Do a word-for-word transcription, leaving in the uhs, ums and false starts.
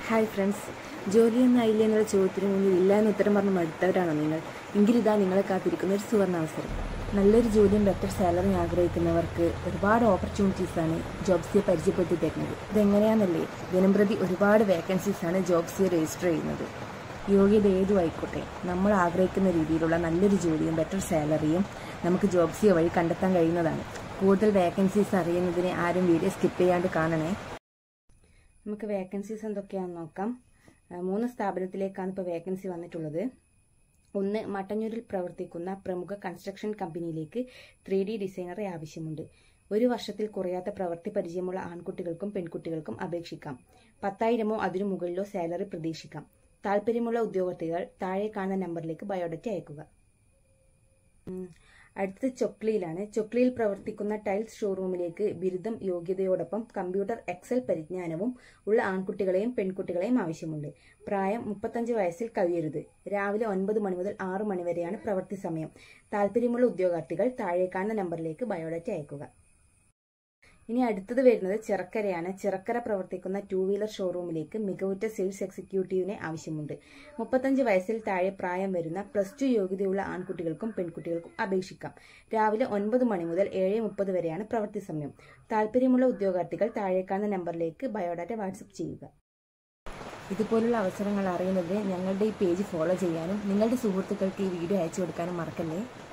Hi friends, ജോലിയൊന്നും ആയില്ല എന്നുള്ള ചോദ്യത്തിന് മുന്നിൽ ഇല്ല എന്ന് ഉത്തരം പറഞ്ഞ് മടുത്തവരാണോ നിങ്ങൾ? എങ്കിലിതാ നിങ്ങളെ കാത്തിരിക്കുന്ന ഒരു സുവർണ്ണ അവസരം. നല്ലൊരു ജോലിയും ബെറ്റർ സാലറിയും ആഗ്രഹിക്കുന്നവർക്ക് ഒരുപാട് ഓപ്പർച്യൂണിറ്റീസാണ് ജോബ്സിയെ പരിചയപ്പെടുത്തി തരുന്നത്. ഇതെങ്ങനെയാണെന്നല്ലേ, ദിനംപ്രതി ഒരുപാട് വേക്കൻസീസാണ് ജോബ്സിയെ രജിസ്റ്റർ ചെയ്യുന്നത്. യോഗ്യത ഏതും ആയിക്കോട്ടെ, നമ്മൾ ആഗ്രഹിക്കുന്ന രീതിയിലുള്ള നല്ലൊരു ജോലിയും ബെറ്റർ സാലറിയും നമുക്ക് ജോബ്സിയെ വഴി കണ്ടെത്താൻ കഴിയുന്നതാണ്. കൂടുതൽ വേക്കൻസീസ് അറിയുന്നതിന് ആരും വീഡിയോ സ്കിപ്പ് ചെയ്യാണ്ട് കാണണേ. നമുക്ക് വേക്കൻസീസ് എന്തൊക്കെയാണെന്ന് നോക്കാം. മൂന്ന് സ്ഥാപനത്തിലേക്കാണ് ഇപ്പോൾ വേക്കൻസി വന്നിട്ടുള്ളത്. ഒന്ന്, മട്ടന്നൂരിൽ പ്രവർത്തിക്കുന്ന പ്രമുഖ കൺസ്ട്രക്ഷൻ കമ്പനിയിലേക്ക് ത്രീ ഡി ഡിസൈനറെ ആവശ്യമുണ്ട്. ഒരു വർഷത്തിൽ കുറയാത്ത പ്രവൃത്തി പരിചയമുള്ള ആൺകുട്ടികൾക്കും പെൺകുട്ടികൾക്കും അപേക്ഷിക്കാം. പത്തായിരമോ അതിനു മുകളിലോ സാലറി പ്രതീക്ഷിക്കാം. താല്പര്യമുള്ള ഉദ്യോഗാർത്ഥികൾ താഴെ കാണുന്ന നമ്പറിലേക്ക് ബയോഡാറ്റ അയക്കുക. അടുത്തത് ചൊക്ലിയിലാണ്. ചൊക്ലിയിൽ പ്രവർത്തിക്കുന്ന ടൈൽസ് ഷോറൂമിലേക്ക് ബിരുദം യോഗ്യതയോടൊപ്പം കമ്പ്യൂട്ടർ എക്സൽ പരിജ്ഞാനവും ഉള്ള ആൺകുട്ടികളെയും പെൺകുട്ടികളെയും ആവശ്യമുണ്ട്. പ്രായം മുപ്പത്തഞ്ച് വയസ്സിൽ കവിയരുത്. രാവിലെ ഒൻപത് മണി മുതൽ ആറു മണി വരെയാണ് പ്രവൃത്തി സമയം. താല്പര്യമുള്ള ഉദ്യോഗാർത്ഥികൾ താഴെ കാണുന്ന നമ്പറിലേക്ക് ബയോഡാറ്റ അയക്കുക. ഇനി അടുത്തത് വരുന്നത് ചിറക്കരയാണ്. ചിറക്കര പ്രവർത്തിക്കുന്ന ടൂ വീലർ ഷോറൂമിലേക്ക് മികവുറ്റ സെയിൽസ് എക്സിക്യൂട്ടീവിനെ ആവശ്യമുണ്ട്. മുപ്പത്തഞ്ച് വയസ്സിൽ താഴെ പ്രായം വരുന്ന പ്ലസ് ടു യോഗ്യതയുള്ള ആൺകുട്ടികൾക്കും പെൺകുട്ടികൾക്കും അപേക്ഷിക്കാം. രാവിലെ ഒൻപത് മണി മുതൽ ഏഴ് മുപ്പത് വരെയാണ് പ്രവൃത്തി സമയം. താല്പര്യമുള്ള ഉദ്യോഗാർത്ഥികൾ താഴെ കാണുന്ന നമ്പറിലേക്ക് ബയോഡാറ്റ വാട്സപ്പ് ചെയ്യുക. ഇതുപോലുള്ള അവസരങ്ങൾ അറിയുന്നതിന് ഞങ്ങളുടെ ഈ പേജ് ഫോളോ ചെയ്യാനും നിങ്ങളുടെ സുഹൃത്തുക്കൾക്ക് ഈ വീഡിയോ അയച്ചു കൊടുക്കാനും മറക്കല്ലേ.